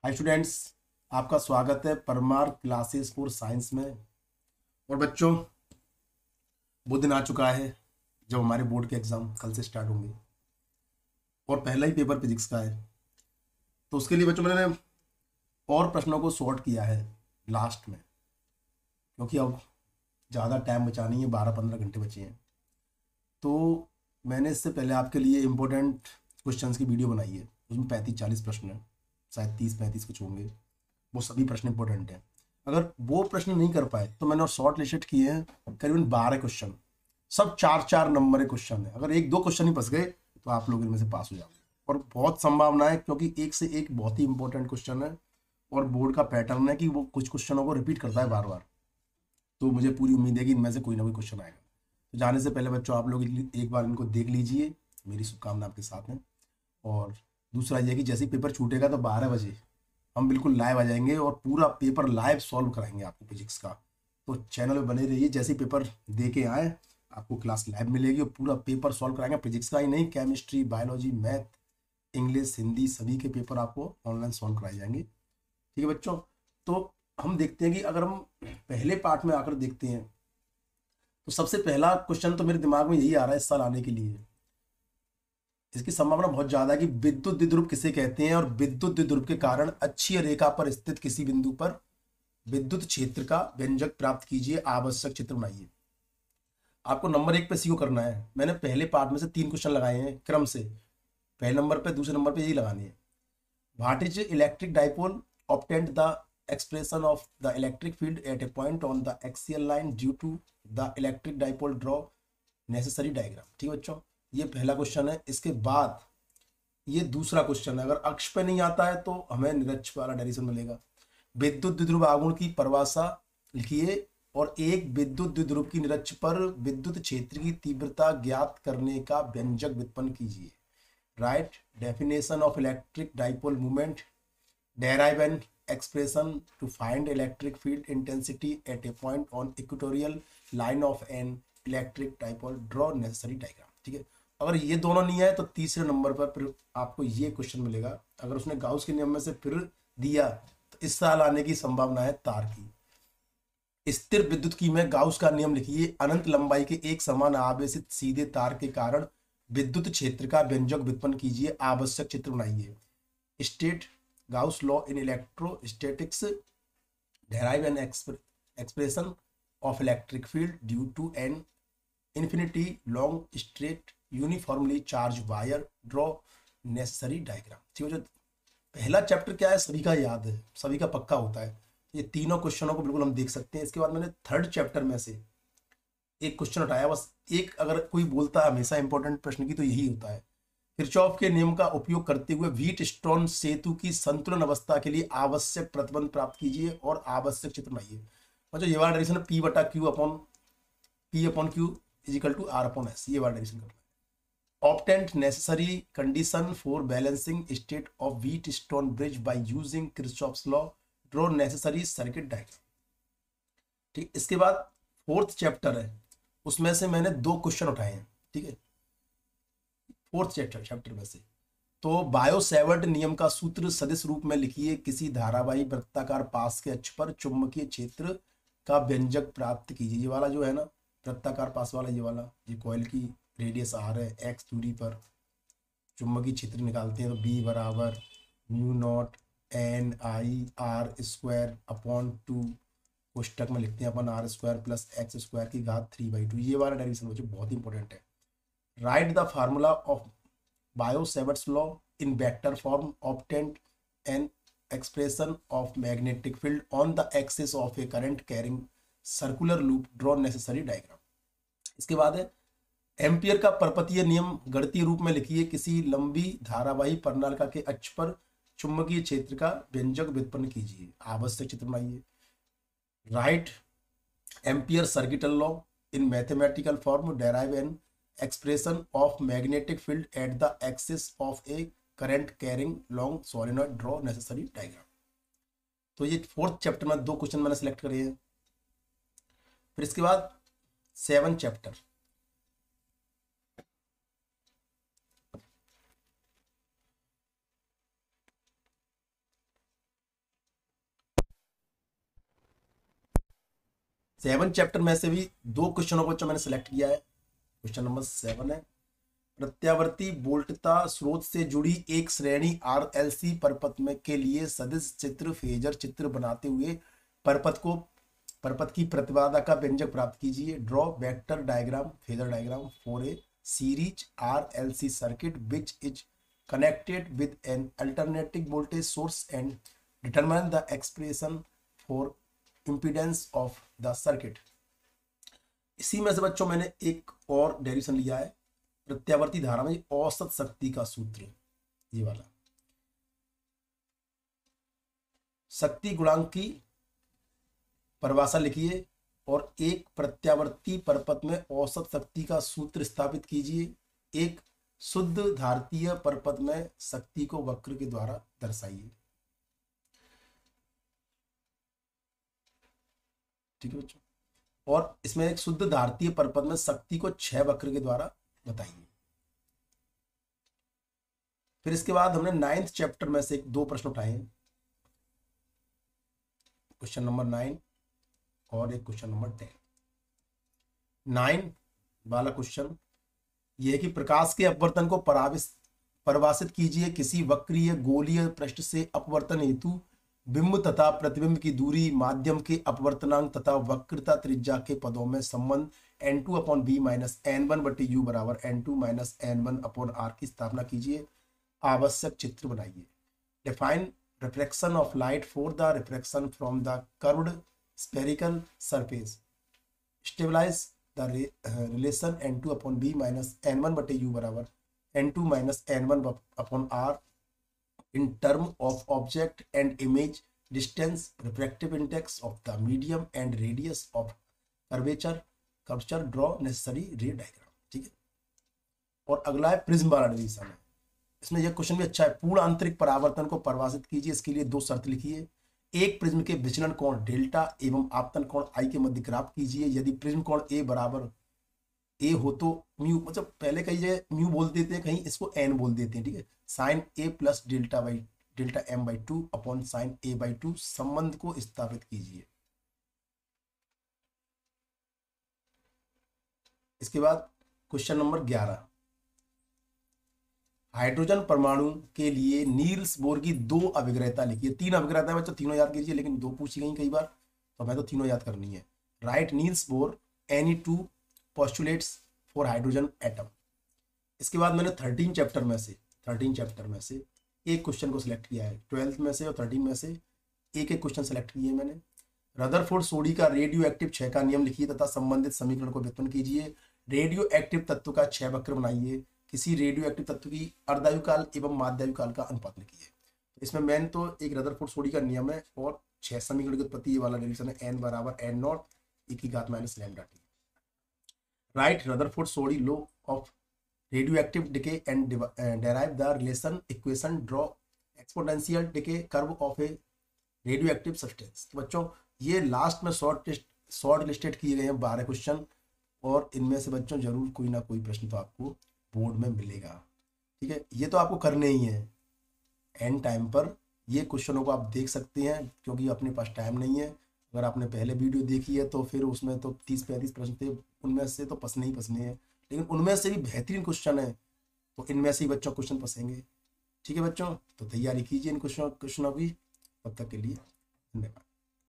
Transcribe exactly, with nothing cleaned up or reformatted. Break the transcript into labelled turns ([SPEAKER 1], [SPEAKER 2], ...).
[SPEAKER 1] Hi students, आपका स्वागत है परमार क्लासेस फॉर साइंस में। और बच्चों, वो दिन आ चुका है जब हमारे बोर्ड के एग्ज़ाम कल से स्टार्ट होंगे और पहला ही पेपर फिजिक्स का है। तो उसके लिए बच्चों मैंने और प्रश्नों को सॉर्ट किया है लास्ट में, क्योंकि अब ज़्यादा टाइम बचा नहीं है, बारह पंद्रह घंटे बचे हैं। तो मैंने इससे पहले आपके लिए इम्पोर्टेंट क्वेश्चंस की वीडियो बनाई है। उसमें पैंतीस चालीस प्रश्न हैं, शायद तीस पैंतीस कुछ होंगे। वो सभी प्रश्न इंपॉर्टेंट हैं। अगर वो प्रश्न नहीं कर पाए तो मैंने और शॉर्ट लिस्ट किए हैं करीबन बारह क्वेश्चन। सब चार चार नंबर के क्वेश्चन है। अगर एक दो क्वेश्चन ही फंस गए तो आप लोग इनमें से पास हो जाओगे। और बहुत संभावना है, क्योंकि एक से एक बहुत ही इंपॉर्टेंट क्वेश्चन है और बोर्ड का पैटर्न है कि वो कुछ क्वेश्चनों को रिपीट करता है बार बार। तो मुझे पूरी उम्मीद है कि इनमें से कोई ना कोई क्वेश्चन आएगा। तो जाने से पहले बच्चों, आप लोग एक बार इनको देख लीजिए। मेरी शुभकामना आपके साथ है। और दूसरा ये कि जैसे ही पेपर छूटेगा तो बारह बजे हम बिल्कुल लाइव आ जाएंगे और पूरा पेपर लाइव सॉल्व कराएंगे आपको फिजिक्स का। तो चैनल में बने रहिए। जैसे ही पेपर दे के आए आपको क्लास लाइव मिलेगी और पूरा पेपर सॉल्व कराएंगे। फिजिक्स का ही नहीं, chemistry, biology, math, English, Hindi, सभी के पेपर आपको ऑनलाइन सॉल्व कराए जाएंगे। ठीक है बच्चों। तो हम देखते हैं कि अगर हम पहले पार्ट में आकर देखते हैं तो सबसे पहला क्वेश्चन तो मेरे दिमाग में यही आ रहा है इस साल आने के लिए। इसकी संभावना बहुत ज्यादा है कि विद्युत द्विध्रुव किसे कहते हैं और विद्युत द्विध्रुव के कारण अक्षीय रेखा पर स्थित किसी बिंदु पर विद्युत क्षेत्र का व्यंजक प्राप्त कीजिए, आवश्यक चित्र बनाइए। आपको नंबर एक पे सीओ करना है। मैंने पहले पार्ट में से तीन क्वेश्चन लगाए हैं क्रम से, पहले नंबर पे, दूसरे नंबर पे यही लगाने हैं। What is electric dipole obtained the expression of the electric field at a point on the axial line due to the electric dipole draw necessary diagram. ठीक है बच्चों, ये पहला क्वेश्चन है। इसके बाद ये दूसरा क्वेश्चन है। अगर अक्ष पे नहीं आता है तो हमें निरक्ष वाला डायरेक्शन मिलेगा। विद्युत द्विध्रुव आघूर्ण की परिभाषा लिखिए और एक विद्युत द्विध्रुव की निरक्ष पर विद्युत क्षेत्र की तीव्रता ज्ञात करने का व्यंजक व्युत्पन्न कीजिए। Write definition of electric dipole movement, derive an expression to find electric field intensity at a point on equatorial line of an electric dipole, draw necessary diagram. ठीक है। अगर ये दोनों नहीं आए तो तीसरे नंबर पर फिर आपको ये क्वेश्चन मिलेगा। अगर उसने गाउस के नियम में से फिर दिया तो इस साल आने की संभावना है तार की। स्थिर विद्युत की में गाउस का नियम लिखिए। अनंत लंबाई के एक समान आवेशित सीधे तार के कारण विद्युत क्षेत्र का व्यंजक व्युत्पन्न कीजिए, आवश्यक चित्र बनाइए। State Gauss law in electrostatics, derive an exp expression of electric field due to an infinity long straight uniformly charged wire, draw necessary diagram। ठीक है। जो पहला चैप्टर क्या है सभी का याद है, सभी का पक्का होता है। ये तीनों क्वेश्चनों को बिल्कुल हम देख सकते हैं। इसके बाद मैंने थर्ड चैप्टर में से एक क्वेश्चन उठाया। बस एक अगर कोई बोलता है हमेशा इंपॉर्टेंट प्रश्न की तो यही होता है। किरचॉफ के नियम का उपयोग करते हुए व्हीट स्टोन सेतु की संतुलन अवस्था के लिए आवश्यक प्रतिबंध प्राप्त कीजिए और आवश्यक चित्र बनाइए। मतलब ये वाला डायरेक्शन पी बटा Q upon P upon Q equal to R upon S, ये वाला डायरेक्शन करना है। Obtain necessary condition for balancing state of Wheatstone bridge by using Kirchhoff's law, draw necessary circuit diagram. ठीक, इसके बाद fourth chapter है, उसमें से मैंने दो क्वेश्चन उठाए हैं। ठीक है, फोर्थ चैप्टर चैप्टर में से तो बायो सेवर्ट नियम का सूत्र सदिश रूप में लिखिए। किसी धारावाही वृत्ताकार पास के अक्ष पर चुंबकीय क्षेत्र का व्यंजक प्राप्त कीजिए। ये वाला जो है ना वृत्ताकार पास वाला, ये वाला, ये कॉइल की रेडियस आर है, एक्स दूरी पर चुंबकीय क्षेत्र निकालते हैं तो बी बराबर mu naught N I R square upon two, कोष्टक में लिखते हैं अपन R square plus X square की घात थ्री बाई टू। ये वाला डायरेक्शन बच्चों बहुत इंपॉर्टेंट है। Write the formula of Biot-Savart's law in vector form, obtained an expression of magnetic field on the axis of a current carrying circular loop, draw necessary diagram। इसके बाद है ampere का परपतीय नियम गणितीय रूप में लिखिए। किसी लंबी धारावाही प्रणालिका के अक्ष पर चुंबकीय क्षेत्र का व्यंजक व्युत्पन्न कीजिए, आवश्यक चित्र बनाइए। Write Ampere circuital law in mathematical form, derive an expression of magnetic field at the axis of a current carrying long solenoid, draw necessary diagram। तो ये फोर्थ चैप्टर में दो क्वेश्चन मैंने सिलेक्ट करे हैं। फिर इसके बाद सेवन चैप्टर, सेवन चैप्टर में से भी दो क्वेश्चनों को जो मैंने सेलेक्ट किया है। क्वेश्चन नंबर सेवन है, प्रत्यावर्ती वोल्टता स्रोत से जुड़ी एक श्रेणी आरएलसी परपथ में के लिए सदिश चित्र फेजर चित्र बनाते हुए परपथ को परपथ की प्रतिबाधा का व्यंजक प्राप्त कीजिए। Draw vector diagram phasor diagram for a series RLC circuit which is connected with an alternating voltage source and determine the expression for impedance of the circuit। इसी में से बच्चों मैंने एक और डेरिवेशन लिया है प्रत्यावर्ती धारा में औसत शक्ति का सूत्र, ये वाला शक्ति गुणांक की परिभाषा लिखिए और एक प्रत्यावर्ती परपथ में औसत शक्ति का सूत्र स्थापित कीजिए। एक शुद्ध धारतीय परपथ में शक्ति को वक्र के द्वारा दर्शाइए। ठीक है बच्चों, और इसमें एक शुद्ध धारतीय परपथ में शक्ति को छह वक्र के द्वारा बताइए। फिर इसके बाद हमने नाइन्थ चैप्टर में से एक दो प्रश्न उठाए हैं, क्वेश्चन नंबर नाइन और एक क्वेश्चन नंबर टेन। नाइन वाला क्वेश्चन यह है कि प्रकाश के अपवर्तन को परिभाषित कीजिए। किसी वक्रीय गोलीय पृष्ठ से अपवर्तन हेतु बिंब तथा प्रतिबिंब की दूरी, माध्यम के अपवर्तनांक तथा वक्रता त्रिज्या के पदों में संबंध N two upon B minus N one बटे यू बराबर N two minus N one upon R की स्थापना कीजिए। आवश्यक चित्र बनाइए। Define reflection of light for the reflection from the curved spherical surface. Stabilize the relation N two upon b minus N one बटे u बराबर N two minus N one upon r in term of object and image distance, refractive index of the medium and radius of curvature curvature draw necessary ray diagram। ठीक है, और अगला है prism वाला division है। इसमें यह क्वेश्चन भी अच्छा है। पूर्ण आंतरिक परावर्तन को परिभाषित कीजिए। इसके लिए दो शर्त लिखिए। एक प्रिज्म के विचलन कोण डेल्टा एवं आपतन कोण आई के मध्य ग्राफ कीजिए। यदि प्रिज्म कोण ए बराबर ए हो तो म्यू, मतलब पहले कहीं जगह म्यू बोल देते हैं, कहीं इसको एन बोल देते हैं। ठीक है, sine A plus delta by delta M by two upon sine A by two संबंध को स्थापित कीजिए। इसके बाद क्वेश्चन नंबर ग्यारह, हाइड्रोजन परमाणु के लिए नील्स बोर की दो अभिग्रहता लिखिए। तीन अभिग्रहता है बच्चों, तीनों याद कीजिए, लेकिन दो पूछी गई कई बार, तो हमें तो तीनों याद करनी है। Write Niels Bohr any two postulates for hydrogen atom. इसके बाद मैंने थर्टीन चैप्टर में से थर्टीन चैप्टर में से एक क्वेश्चन को सिलेक्ट किया है। ट्वेल्थ में से और थर्टीन में से एक एक क्वेश्चन सेलेक्ट किए मैंने। रदरफोर्ड सोडी का रेडियो एक्टिव क्षय का नियम लिखिए तथा संबंधित समीकरण को व्युत्पन्न कीजिए। रेडियो एक्टिव तत्व का क्षय वक्र बनाइए। किसी रेडियो एक्टिव तत्व की अर्धायुकाल एवं माध्यायुकाल का अनुपात लिखिए। इसमें मैन तो एक रदरफोर्ड सोडी का नियम है और छह समीकरण की उत्पत्ति, ये वाला डेरिवेशन है एन बराबर एन नॉट ई की घात minus lambda t. Write Rutherford Soddy law of radioactive decay and derive the relation equation. Draw exponential decay curve of a radioactive substance. तो बच्चों ये लास्ट में शॉर्ट लिस्ट शॉर्ट लिस्टेड किए गए हैं बारह क्वेश्चन, और इनमें से बच्चों जरूर कोई ना कोई प्रश्न तो आपको बोर्ड में मिलेगा। ठीक है, ये तो आपको करने ही है। एंड टाइम पर ये क्वेश्चनों को आप देख सकते हैं, क्योंकि अपने पास टाइम नहीं है। अगर आपने पहले वीडियो देखी है तो फिर उसमें तो तीस पैंतीस प्रश्न थे, उनमें से तो पसने ही पसने हैं, लेकिन उनमें से भी बेहतरीन क्वेश्चन है, तो इनमें से ही बच्चों क्वेश्चन पसेंगे। ठीक है बच्चों, तो तैयारी कीजिए इन क्वेश्चनों क्वेश्चनों की। तब तक के लिए धन्यवाद।